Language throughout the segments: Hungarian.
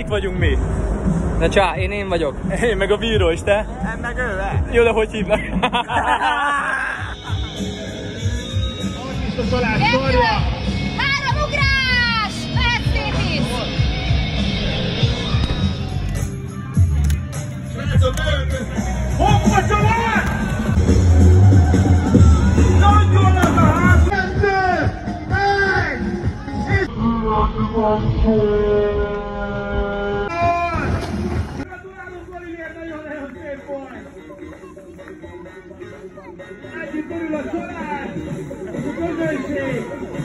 vagyunk mi. De csá, én vagyok. Én meg a bíró, és te? Nem meg ő. Jó, de hogy hívnak? Kettő! 3 ugrás! Mehet szép is! Hoppa család! Nagyon az a ház! 2! 1! Gratulálunk Olivier, nagyon szép volt! Együtt örül a család! A közönség!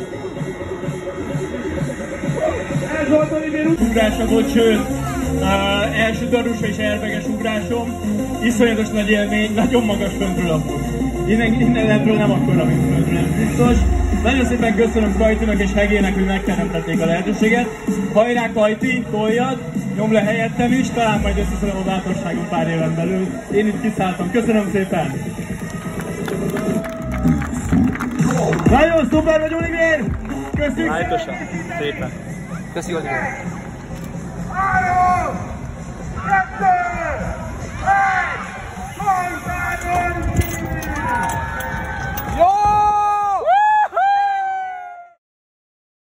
Ez volt Olivier ugrása volt, sőt, első darusa és airbages ugrásom. Iszonyatos nagy élmény, nagyon magas föntről a fut. Innen lebből nem akkora, mint föntről, ez biztos. Nagyon szépen köszönöm Kajtinak és Hegének, hogy megteremtették a lehetőséget. Hajrá Kajti, toljad, nyom le helyettem is, talán majd összeszedem a bátorságom pár éven belül. Én itt kiszálltam, köszönöm szépen! Nagyon szuper vagy, Olivier! Köszönjük! Állítosan, szépen. Köszi, Olivier. 3!